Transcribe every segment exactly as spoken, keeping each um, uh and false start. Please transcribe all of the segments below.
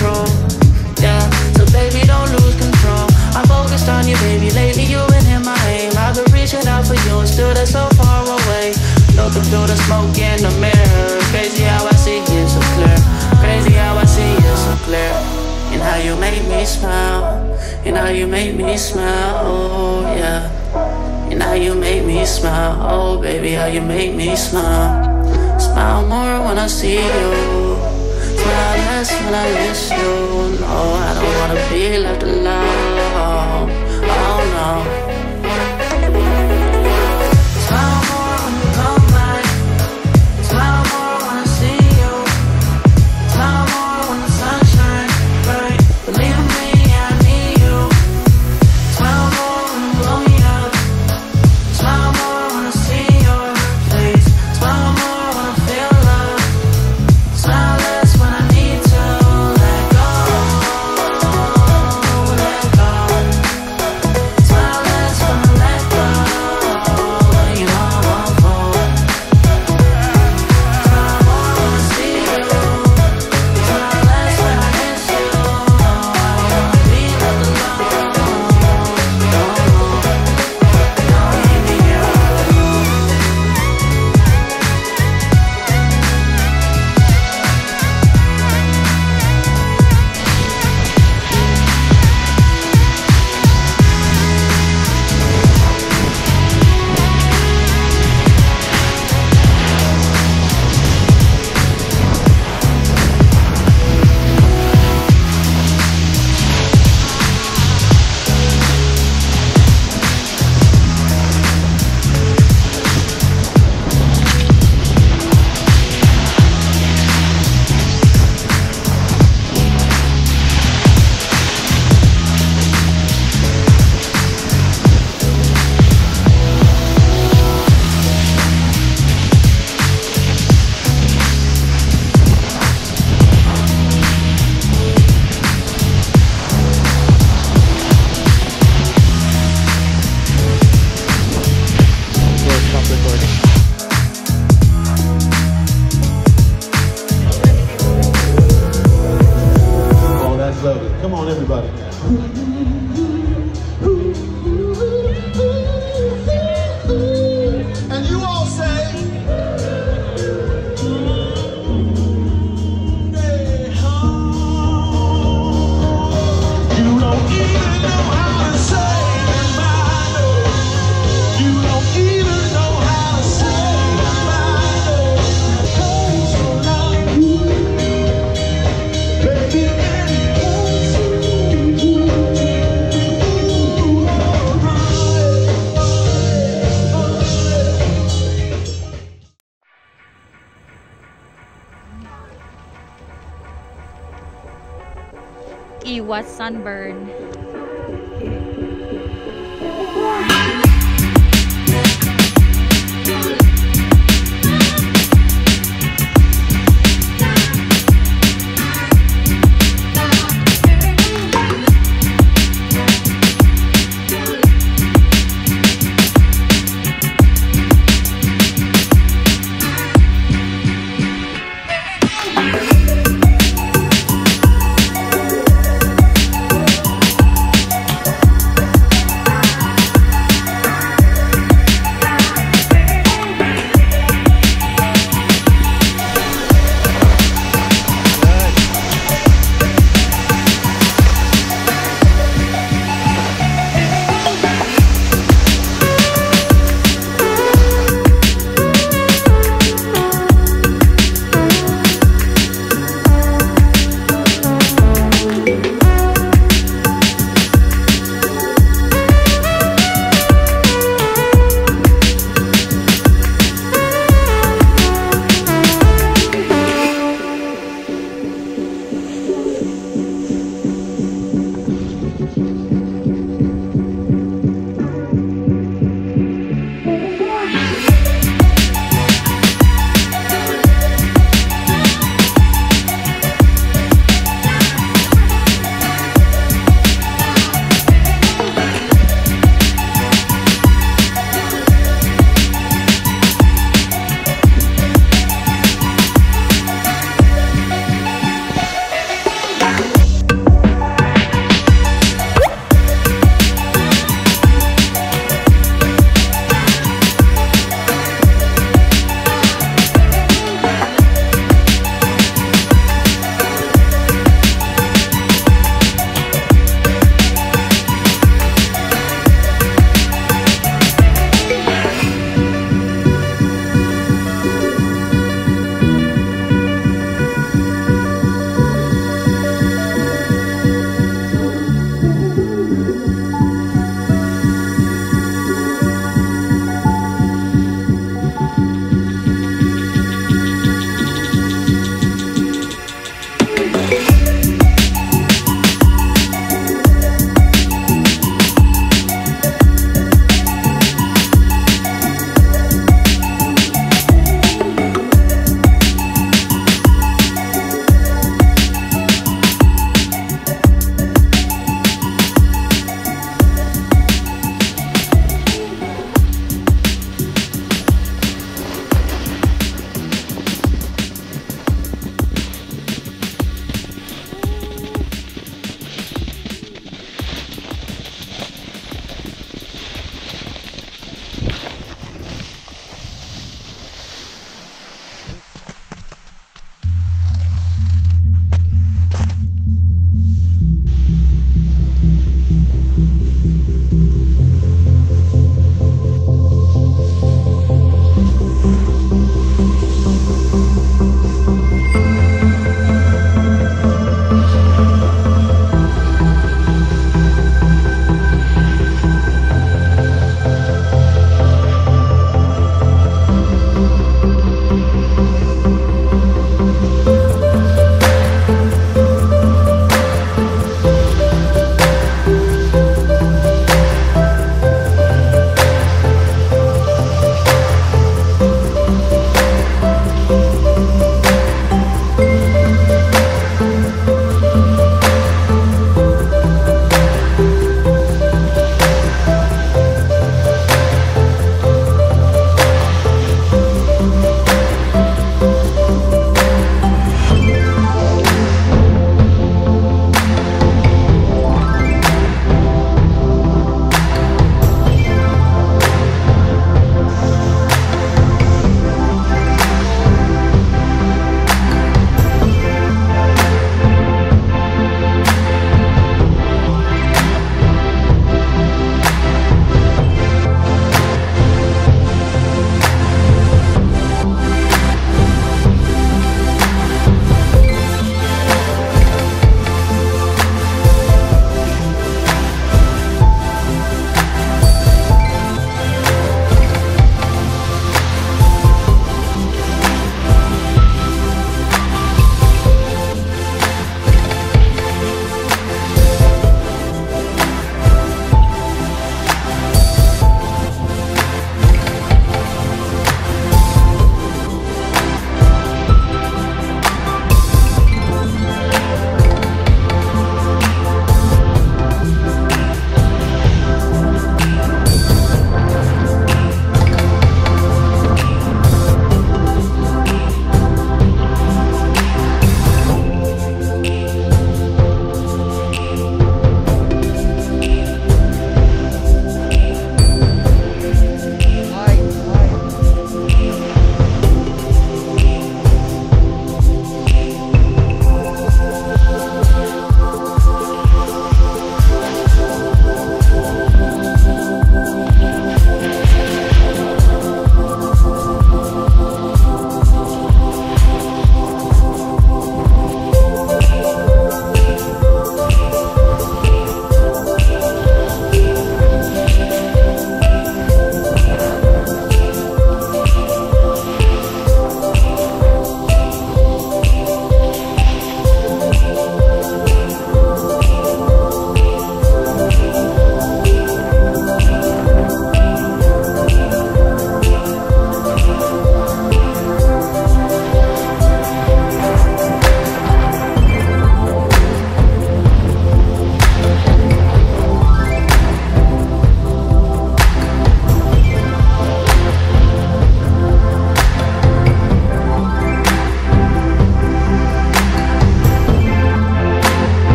control. Yeah, so baby, don't lose control. I'm focused on you, baby. Lately you've been in my aim. I've been reaching out for you and still they're so far away. Looking through the smoke in the mirror. Crazy how I see you so clear. Crazy how I see you so clear. And how you make me smile. And how you make me smile. Oh yeah. And how you make me smile. Oh baby, how you make me smile. Smile more when I see you. Smile less when I miss you. No, I don't wanna be left alone. Oh no. Smile more when you come by. Smile more when I see you. Smile more when the sun shines bright. Believe in me, I need you. Smile more when you blow me up. Smile more when I see your face. Smile more when I feel love. Smile less when I need to let go. Let go. Smile less when I let go. You know I won't fall. Smile more when I see you. Smile less when I miss you. No, I don't wanna be left alone. No, no, leave me here alone. Oh, that's lovely. Come on, everybody. And you all say, you don't even know how to say goodbye. You don't even know how to say goodbye. So now you, baby, Iwas sunburn.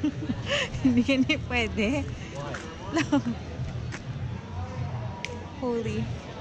Hindi ka na pwede. Holy.